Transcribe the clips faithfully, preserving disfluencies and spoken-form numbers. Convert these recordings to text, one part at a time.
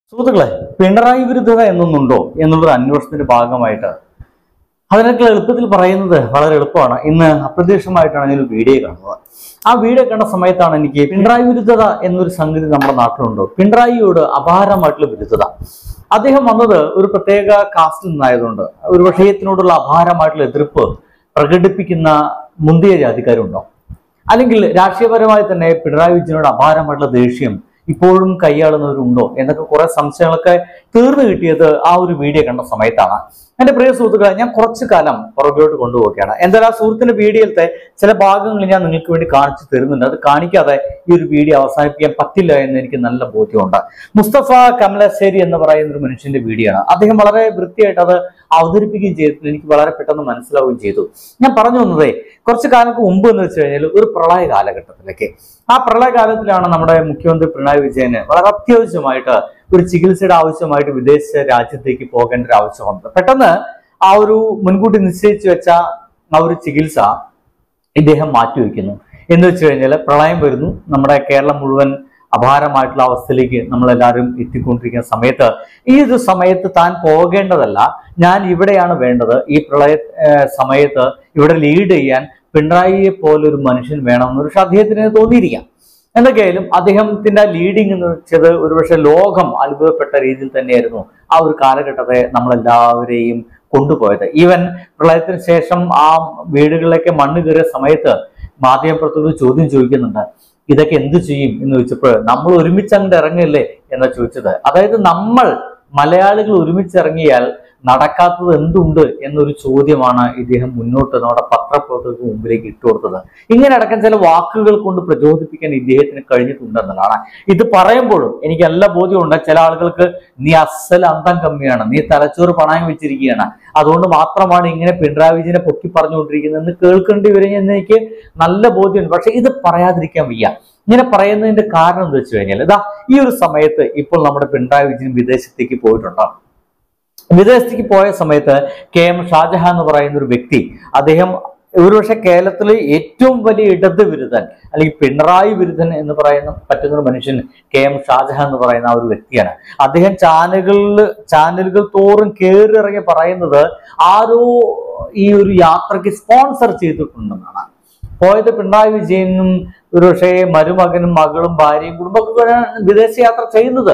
സുഹൃത്തുക്കളെ, പിണറായി വിരുദ്ധത എന്നൊന്നുണ്ടോ എന്നുള്ളൊരു അന്വേഷണത്തിന്റെ ഭാഗമായിട്ട് അതിനൊക്കെ എളുപ്പത്തിൽ പറയുന്നത് വളരെ എളുപ്പമാണ്. ഇന്ന് അപ്രതീക്ഷിതമായിട്ടാണ് ഞാനൊരു വീഡിയോ കാണുന്നത്. ആ വീഡിയോ കണ്ട സമയത്താണ് എനിക്ക് പിണറായി വിരുദ്ധത എന്നൊരു സംഗതി നമ്മുടെ നാട്ടിലുണ്ടോ, പിണറായിയോട് അപാരമായിട്ടുള്ള വിരുദ്ധത. അദ്ദേഹം വന്നത് ഒരു പ്രത്യേക കാസ്റ്റിൽ നിന്നായതുകൊണ്ട് ഒരു വിഷയത്തിനോടുള്ള അപാരമായിട്ടുള്ള എതിർപ്പ് പ്രകടിപ്പിക്കുന്ന മുന്തിയ ജാതിക്കാരുണ്ടോ, അല്ലെങ്കിൽ രാഷ്ട്രീയപരമായി തന്നെ പിണറായി വിജയനോട് അപാരമായിട്ടുള്ള ദേഷ്യം ഇപ്പോഴും കൈയാളുന്നവരുണ്ടോ എന്നൊക്കെ കുറെ സംശയങ്ങളൊക്കെ തീർന്നു കിട്ടിയത് ആ ഒരു വീഡിയോ കണ്ട സമയത്താണ്. എന്റെ പ്രിയ സുഹൃത്തുക്കളെ, ഞാൻ കുറച്ചു കാലം പുറകോട്ട് കൊണ്ടുപോവുകയാണ്. എന്തായാലും ആ സുഹൃത്തിന്റെ വീഡിയോയിലത്തെ ചില ഭാഗങ്ങൾ ഞാൻ നിങ്ങൾക്ക് വേണ്ടി കാണിച്ചു തരുന്നുണ്ട്. അത് കാണിക്കാതെ ഈ ഒരു വീഡിയോ അവസാനിപ്പിക്കാൻ പറ്റില്ല എന്ന് എനിക്ക് നല്ല ബോധ്യമുണ്ട്. മുസ്തഫ കമലശ്ശേരി എന്ന് പറയുന്ന ഒരു മനുഷ്യന്റെ വീഡിയോ ആണ്. അദ്ദേഹം വളരെ വൃത്തിയായിട്ട് അത് അവതരിപ്പിക്കുകയും ചെയ്തിട്ട് എനിക്ക് വളരെ പെട്ടെന്ന് മനസ്സിലാവുകയും ചെയ്തു. ഞാൻ പറഞ്ഞു വന്നതേ കുറച്ചു കാലങ്ങൾക്ക് മുമ്പ് എന്ന് വെച്ച് കഴിഞ്ഞാൽ ഒരു പ്രളയ കാലഘട്ടത്തിലേക്ക്, ആ പ്രളയകാലത്തിലാണ് നമ്മുടെ മുഖ്യമന്ത്രി പിണറായി വിജയന് വളരെ അത്യാവശ്യമായിട്ട് ഒരു ചികിത്സയുടെ ആവശ്യമായിട്ട് വിദേശ രാജ്യത്തേക്ക് പോകേണ്ട ഒരു ആവശ്യം വന്നത്. പെട്ടെന്ന് ആ ഒരു മുൻകൂട്ടി നിശ്ചയിച്ചു വെച്ച ആ ഒരു ചികിത്സ ഇദ്ദേഹം മാറ്റിവെക്കുന്നു. എന്ന് വെച്ച് കഴിഞ്ഞാൽ പ്രളയം വരുന്നു, നമ്മുടെ കേരളം മുഴുവൻ അപാരമായിട്ടുള്ള അവസ്ഥയിലേക്ക് നമ്മളെല്ലാവരും എത്തിക്കൊണ്ടിരിക്കുന്ന സമയത്ത് ഈ ഒരു സമയത്ത് താൻ പോകേണ്ടതല്ല, ഞാൻ ഇവിടെയാണ് വേണ്ടത്, ഈ പ്രളയ സമയത്ത് ഇവിടെ ലീഡ് ചെയ്യാൻ പിണറായിയെ പോലൊരു മനുഷ്യൻ വേണമെന്ന് പക്ഷെ അദ്ദേഹത്തിന് തോന്നിയിരിക്കാം. എന്തൊക്കെയായാലും അദ്ദേഹത്തിന്റെ ലീഡിങ് എന്ന് വെച്ചത് ഒരുപക്ഷെ ലോകം അത്ഭുതപ്പെട്ട രീതിയിൽ തന്നെയായിരുന്നു ആ ഒരു കാലഘട്ടത്തെ നമ്മളെല്ലാവരെയും കൊണ്ടുപോയത്. ഈവൻ പ്രളയത്തിന് ശേഷം ആ വീടുകളിലേക്ക് മണ്ണ് കയറിയ സമയത്ത് മാധ്യമപ്രവർത്തകർ ചോദ്യം ചോദിക്കുന്നുണ്ട്, ഇതൊക്കെ എന്ത് ചെയ്യും എന്ന് ചോദിച്ചപ്പോൾ നമ്മൾ ഒരുമിച്ച് അങ്ങോട്ട് ഇറങ്ങില്ലേ എന്നാ ചോദിച്ചത്. അതായത് നമ്മൾ മലയാളികൾ ഒരുമിച്ചിറങ്ങിയാൽ നടക്കാത്തത് എന്തുണ്ട് എന്നൊരു ചോദ്യമാണ് ഇദ്ദേഹം മുന്നോട്ട് നമ്മുടെ പത്രപ്രവർത്തകർക്ക് മുമ്പിലേക്ക് ഇട്ടുകൊടുത്തത്. ഇങ്ങനെ അടക്കം ചില വാക്കുകൾ കൊണ്ട് പ്രചോദിപ്പിക്കാൻ ഇദ്ദേഹത്തിന് കഴിഞ്ഞിട്ടുണ്ടെന്നുള്ളതാണ്. ഇത് പറയുമ്പോഴും എനിക്ക് എല്ലാ ബോധ്യമുണ്ട്, ചില ആളുകൾക്ക് നീ അസൽ അന്തം കമ്മിയാണ്, നീ തലച്ചോറ് പണയം വെച്ചിരിക്കുകയാണ്, അതുകൊണ്ട് മാത്രമാണ് ഇങ്ങനെ പിണറായി വിജയനെ പൊക്കി പറഞ്ഞുകൊണ്ടിരിക്കുന്നതെന്ന് കേൾക്കേണ്ടി വരുമെന്ന് എനിക്ക് നല്ല ബോധ്യമുണ്ട്. പക്ഷെ ഇത് പറയാതിരിക്കാൻ വയ്യ. ഇങ്ങനെ പറയുന്നതിന്റെ കാരണം എന്താ വെച്ച് കഴിഞ്ഞാൽ ഇതാ ഈ ഒരു സമയത്ത് ഇപ്പോൾ നമ്മുടെ പിണറായി വിജയൻ വിദേശത്തേക്ക് പോയിട്ടുണ്ടോ. വിദേശത്തേക്ക് പോയ സമയത്ത് കെ എം ഷാജഹാൻ എന്ന് പറയുന്ന ഒരു വ്യക്തി, അദ്ദേഹം ഒരുപക്ഷെ കേരളത്തിലെ ഏറ്റവും വലിയ ഇടത് വിരുദ്ധൻ അല്ലെങ്കിൽ പിണറായി വിരുദ്ധൻ എന്ന് പറയുന്ന പറ്റുന്ന ഒരു മനുഷ്യൻ കെ എം ഷാജഹാൻ എന്ന് പറയുന്ന ആ ഒരു വ്യക്തിയാണ്. അദ്ദേഹം ചാനലുകളിൽ ചാനലുകൾ തോറും കയറി ഇറങ്ങി പറയുന്നത് ആരോ ഈ ഒരു യാത്രയ്ക്ക് സ്പോൺസർ ചെയ്തിട്ടുണ്ടെന്നാണ്. പോയത് പിണറായി വിജയനും ഒരുപക്ഷെ മരുമകനും മകളും ഭാര്യയും കുടുംബമൊക്കെ വിദേശയാത്ര ചെയ്യുന്നത്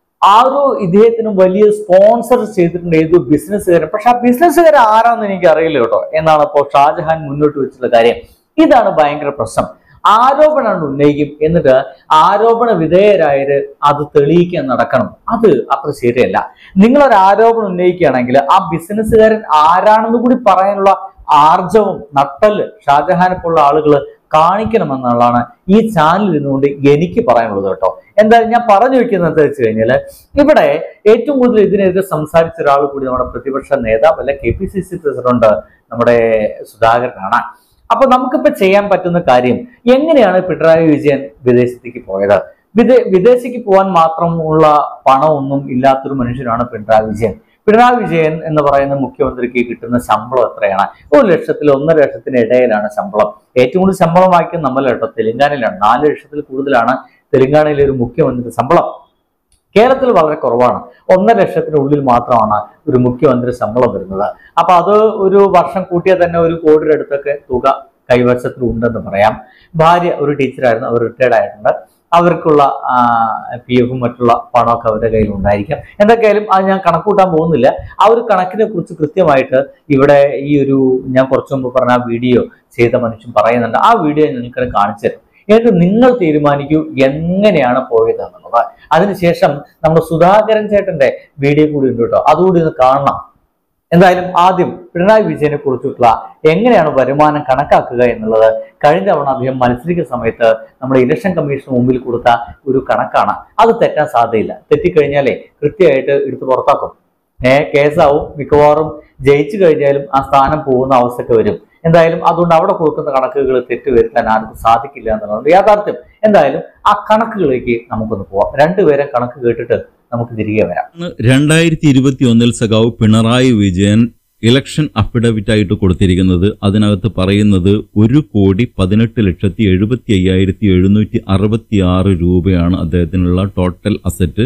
ആരോ ഇദ്ദേഹത്തിന് വലിയ സ്പോൺസർ ചെയ്തിട്ടുണ്ട്, ഏതോ ബിസിനസ്സുകാരൻ. പക്ഷെ ആ ബിസിനസ്സുകാരൻ ആരാന്ന് എനിക്ക് അറിയില്ല കേട്ടോ എന്നാണ് ഇപ്പോൾ ഷാജഹാൻ മുന്നോട്ട് വെച്ചിട്ടുള്ള കാര്യം. ഇതാണ് ഭയങ്കര പ്രശ്നം. ആരോപണമാണ് ഉന്നയിക്കും, എന്നിട്ട് ആരോപണ വിധേയരായത് അത് തെളിയിക്കാൻ നടക്കണം. അത് അത്ര ശരിയല്ല. നിങ്ങളൊരു ആരോപണം ഉന്നയിക്കുകയാണെങ്കിൽ ആ ബിസിനസ്സുകാരൻ ആരാണെന്ന് കൂടി പറയാനുള്ള ആർജവും നട്ടല് ഷാജഹാനെ പോലുള്ള ആളുകൾ കാണിക്കണമെന്നുള്ളതാണ് ഈ ചാനലിൽ നിന്നുകൊണ്ട് എനിക്ക് പറയാനുള്ളത് കേട്ടോ. എന്തായാലും ഞാൻ പറഞ്ഞു വെക്കുന്നത് എന്താ വെച്ച് കഴിഞ്ഞാൽ ഇവിടെ ഏറ്റവും കൂടുതൽ ഇതിനെതിരെ സംസാരിച്ച ഒരാൾ കൂടി നമ്മുടെ പ്രതിപക്ഷ നേതാവ് അല്ല K P C C president നമ്മുടെ സുധാകരനാണ്. അപ്പൊ നമുക്കിപ്പോ ചെയ്യാൻ പറ്റുന്ന കാര്യം, എങ്ങനെയാണ് പിണറായി വിജയൻ വിദേശത്തേക്ക് പോയത്? വിദേ വിദേശത്തേക്ക് പോകാൻ മാത്രമുള്ള പണമൊന്നും ഇല്ലാത്തൊരു മനുഷ്യനാണ് പിണറായി വിജയൻ. പിണറായി വിജയൻ എന്ന് പറയുന്ന മുഖ്യമന്ത്രിക്ക് കിട്ടുന്ന ശമ്പളം എത്രയാണ്? ഒരു ലക്ഷത്തിൽ ഒന്നര ലക്ഷത്തിന് ഇടയിലാണ് ശമ്പളം. ഏറ്റവും കൂടുതൽ ശമ്പളം വായിക്കുന്നത് നമ്മൾ കേട്ടോ തെലങ്കാനയിലാണ്. നാല് ലക്ഷത്തിൽ കൂടുതലാണ് തെലങ്കാനയിലെ ഒരു മുഖ്യമന്ത്രി ശമ്പളം. കേരളത്തിൽ വളരെ കുറവാണ്, ഒന്നര ലക്ഷത്തിനുള്ളിൽ മാത്രമാണ് ഒരു മുഖ്യമന്ത്രി ശമ്പളം വരുന്നത്. അപ്പൊ അത് ഒരു വർഷം കൂട്ടിയാൽ തന്നെ ഒരു കോടിയുടെ അടുത്തൊക്കെ തുക കൈവശത്തിൽ ഉണ്ടെന്ന് പറയാം. ഭാര്യ ഒരു ടീച്ചറായിരുന്നു, അവർ റിട്ടയർഡ് ആയിട്ടുണ്ട്. അവർക്കുള്ള പി എഫും മറ്റുള്ള പണമൊക്കെ അവരുടെ കയ്യിൽ ഉണ്ടായിരിക്കാം. എന്തൊക്കെയായാലും അത് ഞാൻ കണക്കൂട്ടാൻ പോകുന്നില്ല. ആ ഒരു കണക്കിനെ കുറിച്ച് കൃത്യമായിട്ട് ഇവിടെ ഈ ഒരു ഞാൻ കുറച്ചു മുമ്പ് പറഞ്ഞ ആ വീഡിയോ ചെയ്ത മനുഷ്യൻ പറയുന്നുണ്ട്. ആ വീഡിയോ നിങ്ങൾക്ക് കാണിച്ചു തരും. എന്നിട്ട് നിങ്ങൾ തീരുമാനിക്കൂ എങ്ങനെയാണ് പോയത് എന്നുള്ളത്. അതിനുശേഷം നമ്മുടെ സുധാകരൻ ചേട്ടന്റെ വീഡിയോ കൂടി ഉണ്ട് കേട്ടോ, അതുകൂടി ഒന്ന് കാണണം. എന്തായാലും ആദ്യം പിണറായി വിജയനെ കുറിച്ചിട്ടുള്ള എങ്ങനെയാണ് വരുമാനം കണക്കാക്കുക എന്നുള്ളത് കഴിഞ്ഞ തവണ അദ്ദേഹം മത്സരിക്കുന്ന സമയത്ത് നമ്മുടെ ഇലക്ഷൻ കമ്മീഷന് മുമ്പിൽ കൊടുത്ത ഒരു കണക്കാണ്. അത് തെറ്റാൻ സാധ്യതയില്ല. തെറ്റിക്കഴിഞ്ഞാലേ കൃത്യമായിട്ട് എടുത്ത് പുറത്താക്കും. ഏഹ് കേസാവും, മിക്കവാറും ജയിച്ചു കഴിഞ്ഞാലും ആ സ്ഥാനം പോകുന്ന അവസ്ഥയൊക്കെ വരും. എന്തായാലും അതുകൊണ്ട് അവിടെ കൊടുക്കുന്ന കണക്കുകൾ തെറ്റ് വരുത്താൻ ആർക്കും സാധിക്കില്ല എന്നുള്ളത് യാഥാർത്ഥ്യം. എന്തായാലും ആ കണക്കുകളിലേക്ക് നമുക്കൊന്ന് പോവാം. രണ്ടുപേരും കണക്ക് കേട്ടിട്ട് നമുക്ക് തിരികെ വരാം. രണ്ടായിരത്തി ഇരുപത്തി ഒന്നിൽ സഖാവ് പിണറായി വിജയൻ ഇലക്ഷൻ അഫിഡവിറ്റ് ആയിട്ട് കൊടുത്തിരിക്കുന്നത്, അതിനകത്ത് പറയുന്നത് ഒരു കോടി പതിനെട്ട് ലക്ഷത്തി എഴുപത്തി അയ്യായിരത്തി എഴുന്നൂറ്റി അറുപത്തി ആറ് രൂപയാണ് അദ്ദേഹത്തിനുള്ള ടോട്ടൽ അസറ്റ്.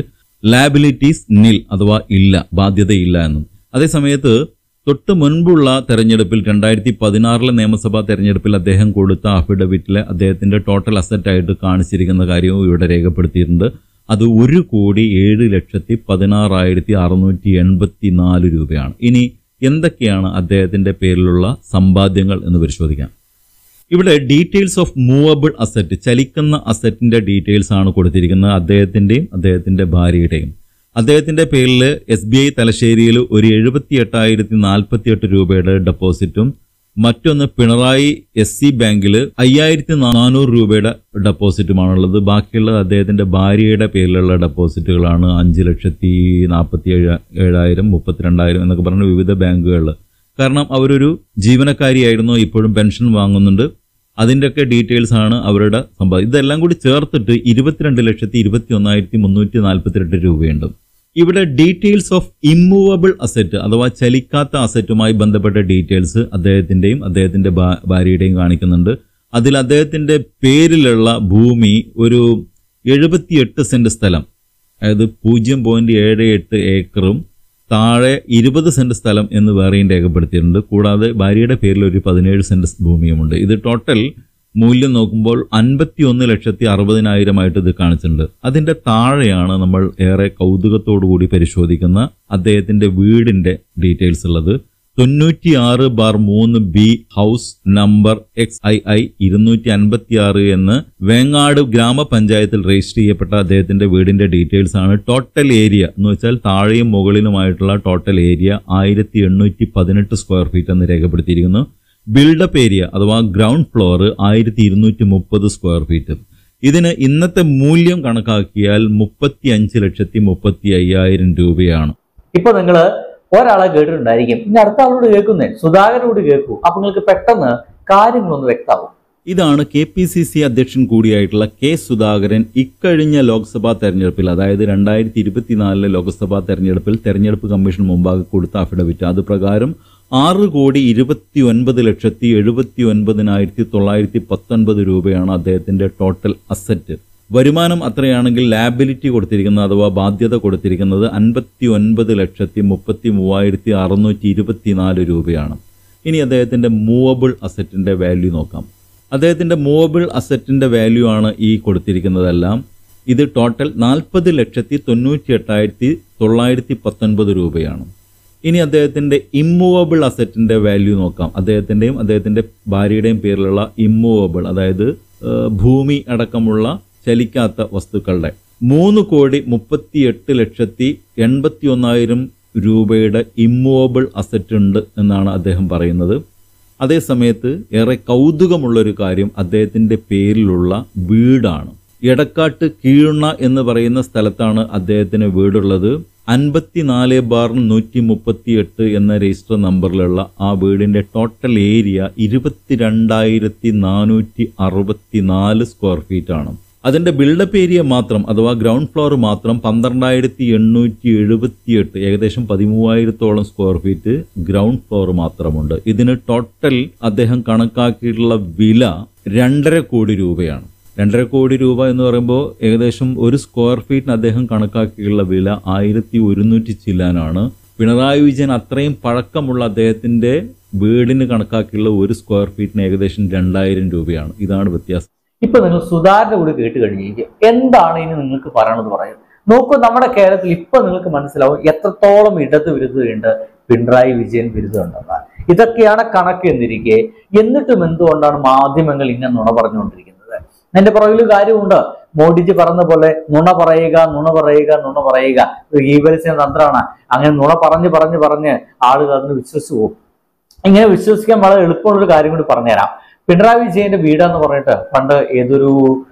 ലാബിലിറ്റീസ് നിൽ അഥവാ ഇല്ല, ബാധ്യതയില്ല എന്നും. അതേസമയത്ത് തൊട്ട് മുൻപുള്ള തെരഞ്ഞെടുപ്പിൽ രണ്ടായിരത്തി പതിനാറിലെ നിയമസഭാ തെരഞ്ഞെടുപ്പിൽ അദ്ദേഹം കൊടുത്ത അഫിഡവിറ്റിലെ അദ്ദേഹത്തിന്റെ ടോട്ടൽ അസറ്റായിട്ട് കാണിച്ചിരിക്കുന്ന കാര്യവും ഇവിടെ രേഖപ്പെടുത്തിയിട്ടുണ്ട്. അത് ഒരു കോടി ഏഴ് ലക്ഷത്തി പതിനാറായിരത്തി അറുന്നൂറ്റി എൺപത്തി നാല് രൂപയാണ്. ഇനി എന്തൊക്കെയാണ് അദ്ദേഹത്തിന്റെ പേരിലുള്ള സമ്പാദ്യങ്ങൾ എന്ന് പരിശോധിക്കാം. ഇവിടെ ഡീറ്റെയിൽസ് ഓഫ് മൂവബിൾ അസറ്റ്, ചലിക്കുന്ന അസറ്റിന്റെ ഡീറ്റെയിൽസ് ആണ് കൊടുത്തിരിക്കുന്നത്, അദ്ദേഹത്തിന്റെയും അദ്ദേഹത്തിന്റെ ഭാര്യയുടെയും. അദ്ദേഹത്തിന്റെ പേരിൽ എസ് ബി ഐ തലശ്ശേരിയിൽ ഒരു എഴുപത്തി എട്ടായിരത്തി നാൽപ്പത്തി എട്ട് രൂപയുടെ ഡെപ്പോസിറ്റും മറ്റൊന്ന് പിണറായി എസ് സി ബാങ്കിൽ അയ്യായിരത്തി നാനൂറ് രൂപയുടെ ഡെപ്പോസിറ്റുമാണുള്ളത്. ബാക്കിയുള്ളത് അദ്ദേഹത്തിന്റെ ഭാര്യയുടെ പേരിലുള്ള ഡെപ്പോസിറ്റുകളാണ്. അഞ്ച് ലക്ഷത്തി നാൽപ്പത്തി ഏഴ് ഏഴായിരം മുപ്പത്തിരണ്ടായിരം എന്നൊക്കെ പറഞ്ഞ വിവിധ ബാങ്കുകളിൽ. കാരണം അവരൊരു ജീവനക്കാരിയായിരുന്നു, ഇപ്പോഴും പെൻഷൻ വാങ്ങുന്നുണ്ട്. അതിൻ്റെയൊക്കെ ഡീറ്റെയിൽസ് ആണ് അവരുടെ സമ്പാദ്യം. ഇതെല്ലാം കൂടി ചേർത്തിട്ട് ഇരുപത്തിരണ്ട് ലക്ഷത്തി ഇരുപത്തി ഒന്നായിരത്തി മുന്നൂറ്റി നാൽപ്പത്തിരണ്ട് രൂപയുണ്ട്. ഇവിടെ ഡീറ്റെയിൽസ് ഓഫ് ഇമ്മൂവബിൾ അസറ്റ് അഥവാ ചലിക്കാത്ത അസറ്റുമായി ബന്ധപ്പെട്ട ഡീറ്റെയിൽസ് അദ്ദേഹത്തിന്റെയും അദ്ദേഹത്തിന്റെ ഭാര്യയുടെയും കാണിക്കുന്നുണ്ട്. അതിൽ അദ്ദേഹത്തിന്റെ പേരിലുള്ള ഭൂമി ഒരു എഴുപത്തിയെട്ട് സെന്റ് സ്ഥലം, അതായത് പൂജ്യം പോയിന്റ് ഏഴ് എട്ട് ഏക്കറും താഴെ ഇരുപത് സെന്റ് സ്ഥലം എന്ന് വേറെയും രേഖപ്പെടുത്തിയിട്ടുണ്ട്. കൂടാതെ ഭാര്യയുടെ പേരിൽ ഒരു പതിനേഴ് സെന്റ് ഭൂമിയുമുണ്ട്. ഇത് ടോട്ടൽ മൂല്യം നോക്കുമ്പോൾ അൻപത്തി ഒന്ന് ലക്ഷത്തി അറുപതിനായിരമായിട്ട് ഇത് കാണിച്ചിട്ടുണ്ട്. അതിന്റെ താഴെയാണ് നമ്മൾ ഏറെ കൗതുകത്തോടു കൂടി പരിശോധിക്കുന്ന അദ്ദേഹത്തിന്റെ വീടിന്റെ ഡീറ്റെയിൽസ് ഉള്ളത്. തൊണ്ണൂറ്റി ആറ് ബാർ മൂന്ന് B house number X I I ഇരുന്നൂറ്റി അൻപത്തി ആറ് എന്ന് വേങ്ങാട് ഗ്രാമപഞ്ചായത്തിൽ രജിസ്റ്റർ ചെയ്യപ്പെട്ട അദ്ദേഹത്തിന്റെ വീടിന്റെ ഡീറ്റെയിൽസ് ആണ്. ടോട്ടൽ ഏരിയ എന്ന് വെച്ചാൽ താഴെയും മുകളിലുമായിട്ടുള്ള ടോട്ടൽ ഏരിയ ആയിരത്തി എണ്ണൂറ്റി പതിനെട്ട് സ്ക്വയർ ഫീറ്റ് എന്ന് രേഖപ്പെടുത്തിയിരിക്കുന്നു. ബിൽഡപ്പ് ഏരിയ അഥവാ ഗ്രൗണ്ട് ഫ്ലോർ ആയിരത്തി ഇരുന്നൂറ്റി മുപ്പത് സ്ക്വയർ ഫീറ്റ്. ഇതിന് ഇന്നത്തെ മൂല്യം കണക്കാക്കിയാൽ മുപ്പത്തി അഞ്ച് ലക്ഷത്തി മുപ്പത്തി അയ്യായിരം രൂപയാണ്. ഇപ്പൊ നിങ്ങള് ഒരാളെ കേട്ടിട്ടുണ്ടായിരിക്കും, ഇനി അടുത്ത ആളോട് കേൾക്കുന്നേ, സുധാകരനോട് കേൾക്കൂ. അപ്പൊ നിങ്ങൾക്ക് പെട്ടെന്ന് കാര്യങ്ങളൊന്ന് വ്യക്തമാവും. ഇതാണ് കെ പി സി സി അധ്യക്ഷൻ കൂടിയായിട്ടുള്ള കെ സുധാകരൻ ഇക്കഴിഞ്ഞ ലോക്സഭാ തെരഞ്ഞെടുപ്പിൽ, അതായത് രണ്ടായിരത്തി ഇരുപത്തിനാലിലെ ലോക്സഭാ തെരഞ്ഞെടുപ്പിൽ തെരഞ്ഞെടുപ്പ് കമ്മീഷൻ മുമ്പാകെ കൊടുത്ത അഫിഡവിറ്റ്. അത് പ്രകാരം ആറ് കോടി ഇരുപത്തി ഒൻപത് ലക്ഷത്തി എഴുപത്തി ഒൻപതിനായിരത്തി തൊള്ളായിരത്തി പത്തൊൻപത് രൂപയാണ് അദ്ദേഹത്തിന്റെ ടോട്ടൽ അസറ്റ്. വരുമാനം അത്രയാണെങ്കിൽ ലാബിലിറ്റി കൊടുത്തിരിക്കുന്നത് അഥവാ ബാധ്യത കൊടുത്തിരിക്കുന്നത് അൻപത്തി ഒൻപത് ലക്ഷത്തി മുപ്പത്തി മൂവായിരത്തി അറുന്നൂറ്റി ഇരുപത്തിനാല് രൂപയാണ്. ഇനി അദ്ദേഹത്തിന്റെ മൂവബിൾ അസറ്റിന്റെ വാല്യൂ നോക്കാം. അദ്ദേഹത്തിന്റെ മൂവബിൾ അസറ്റിന്റെ വാല്യൂ ആണ് ഈ കൊടുത്തിരിക്കുന്നതെല്ലാം. ഇത് ടോട്ടൽ നാൽപ്പത് ലക്ഷത്തി തൊണ്ണൂറ്റി എട്ടായിരത്തി തൊള്ളായിരത്തി പത്തൊൻപത് രൂപയാണ്. ഇനി അദ്ദേഹത്തിന്റെ ഇമ്മൂവബിൾ അസറ്റിന്റെ വാല്യൂ നോക്കാം. അദ്ദേഹത്തിന്റെയും അദ്ദേഹത്തിന്റെ ഭാര്യയുടെയും പേരിലുള്ള ഇമ്മൂവബിൾ, അതായത് ഭൂമി അടക്കമുള്ള ചലിക്കാത്ത വസ്തുക്കളുടെ മൂന്ന് കോടി മുപ്പത്തി എട്ട് ലക്ഷത്തി എൺപത്തി ഒന്നായിരം രൂപയുടെ ഇമ്മൂവബിൾ അസറ്റ് ഉണ്ട് എന്നാണ് അദ്ദേഹം പറയുന്നത്. അതേസമയത്ത് ഏറെ കൗതുകമുള്ളൊരു കാര്യം അദ്ദേഹത്തിന്റെ പേരിലുള്ള വീടാണ്. എടക്കാട്ട് കീഴുണ്ണ എന്ന് പറയുന്ന സ്ഥലത്താണ് അദ്ദേഹത്തിന് വീടുള്ളത്. അൻപത്തിനാല് ബാർ നൂറ്റി മുപ്പത്തി എട്ട് എന്ന രജിസ്റ്റർ നമ്പറിലുള്ള ആ വീടിന്റെ ടോട്ടൽ ഏരിയ ഇരുപത്തിരണ്ടായിരത്തി നാനൂറ്റി അറുപത്തി നാല് സ്ക്വയർ ഫീറ്റ് ആണ്. അതിന്റെ ബിൽഡപ്പ് ഏരിയ മാത്രം അഥവാ ഗ്രൗണ്ട് ഫ്ലോർ മാത്രം പന്ത്രണ്ടായിരത്തി എണ്ണൂറ്റി എഴുപത്തി എട്ട്, ഏകദേശം പതിമൂവായിരത്തോളം സ്ക്വയർ ഫീറ്റ് ഗ്രൗണ്ട് ഫ്ലോർ മാത്രമുണ്ട്. ഇതിന് ടോട്ടൽ അദ്ദേഹം കണക്കാക്കിയിട്ടുള്ള വില രണ്ടര കോടി രൂപയാണ്. രണ്ടര കോടി രൂപ എന്ന് പറയുമ്പോൾ ഏകദേശം ഒരു സ്ക്വയർ ഫീറ്റിന് അദ്ദേഹം കണക്കാക്കിയുള്ള വില ആയിരത്തി ഒരുന്നൂറ്റി ചില്ലാനാണ്. പിണറായി വിജയൻ അത്രയും പഴക്കമുള്ള അദ്ദേഹത്തിന്റെ വീടിന് കണക്കാക്കിയുള്ള ഒരു സ്ക്വയർ ഫീറ്റിന് ഏകദേശം രണ്ടായിരം രൂപയാണ്. ഇതാണ് വ്യത്യാസം. ഇപ്പൊ നിങ്ങൾ സുധാകരന്റെ കൂടി കേട്ട് കഴിഞ്ഞിരിക്കും, എന്താണ് ഇനി നിങ്ങൾക്ക് പറയണമെന്ന് പറയും. നോക്കൂ, നമ്മുടെ കേരളത്തിൽ ഇപ്പൊ നിങ്ങൾക്ക് മനസ്സിലാവും എത്രത്തോളം ഇടത് വിരുദ്ധതയുണ്ട്, പിണറായി വിജയൻ വിരുദ്ധമുണ്ടെന്നാൽ. ഇതൊക്കെയാണ് കണക്ക് എന്നിരിക്കെ എന്നിട്ടും എന്തുകൊണ്ടാണ് മാധ്യമങ്ങൾ ഇങ്ങനെ നുണ പറഞ്ഞുകൊണ്ടിരിക്കുന്നത്? എന്റെ പുറകിൽ കാര്യമുണ്ട്. മോഡിജി പറഞ്ഞ പോലെ നുണ പറയുക നുണ പറയുക നുണ പറയുക ഒരു ഈവൽസിന്റെ തന്ത്രമാണ്. അങ്ങനെ നുണ പറഞ്ഞ് പറഞ്ഞ് പറഞ്ഞ് ആളുകൾ അതിന് വിശ്വസിച്ചു പോകും. ഇങ്ങനെ വിശ്വസിക്കാൻ വളരെ എളുപ്പമുള്ളൊരു കാര്യം കൂടി പറഞ്ഞുതരാം. പിണറായി വിജയന്റെ വീടെന്ന് പറഞ്ഞിട്ട് പണ്ട് ഏതൊരു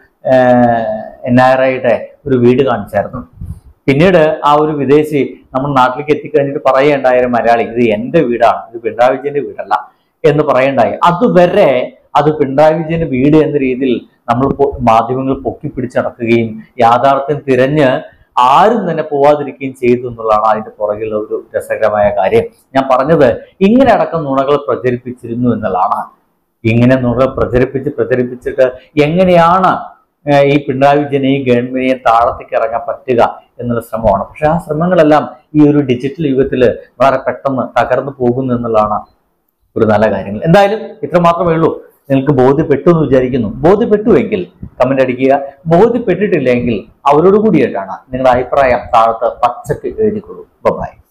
എൻ ആർ ഐയുടെ ഒരു വീട് കാണിച്ചായിരുന്നു. പിന്നീട് ആ ഒരു വിദേശി നമ്മൾ നാട്ടിലേക്ക് എത്തിക്കഴിഞ്ഞിട്ട് പറയേണ്ടായാലും മലയാളി, ഇത് എന്റെ വീടാണ്, ഇത് പിണറായി വിജയന്റെ വീടല്ല എന്ന് പറയേണ്ടായി. അതുവരെ അത് പിണറായി വിജയന്റെ വീട് എന്ന രീതിയിൽ നമ്മൾ മാധ്യമങ്ങൾ പൊക്കി പിടിച്ചടക്കുകയും യാഥാർത്ഥ്യം തിരഞ്ഞ് ആരും തന്നെ പോവാതിരിക്കുകയും ചെയ്തു എന്നുള്ളതാണ് അതിന്റെ പുറകിലുള്ള ഒരു രസകരമായ കാര്യം. ഞാൻ പറഞ്ഞത് ഇങ്ങനെ അടക്കം നുണകൾ പ്രചരിപ്പിച്ചിരുന്നു എന്നുള്ളതാണ്. ഇങ്ങനെ നുണ പ്രചരിപ്പിച്ച് പ്രചരിപ്പിച്ചിട്ട് എങ്ങനെയാണ് ഈ പിണറായി വിജയനെയും ഗവൺമെന്റിനെയും താഴത്തേക്ക് ഇറങ്ങാൻ പറ്റുക എന്നുള്ള ശ്രമമാണ്. പക്ഷെ ആ ശ്രമങ്ങളെല്ലാം ഈ ഒരു ഡിജിറ്റൽ യുഗത്തിൽ വളരെ പെട്ടെന്ന് തകർന്നു പോകുന്നു എന്നുള്ളതാണ് ഒരു നല്ല കാര്യങ്ങൾ. എന്തായാലും ഇത്ര മാത്രമേ ഉള്ളൂ. നിങ്ങൾക്ക് ബോധ്യപ്പെട്ടു എന്ന് വിചാരിക്കുന്നു. ബോധ്യപ്പെട്ടുവെങ്കിൽ കമന്റ് അടിക്കുക. ബോധ്യപ്പെട്ടിട്ടില്ലെങ്കിൽ അവരോട് കൂടിയിട്ടാണ് നിങ്ങളുടെ അഭിപ്രായം താഴത്ത് പച്ചക്ക് എഴുതിക്കൊള്ളൂ. ബൈ.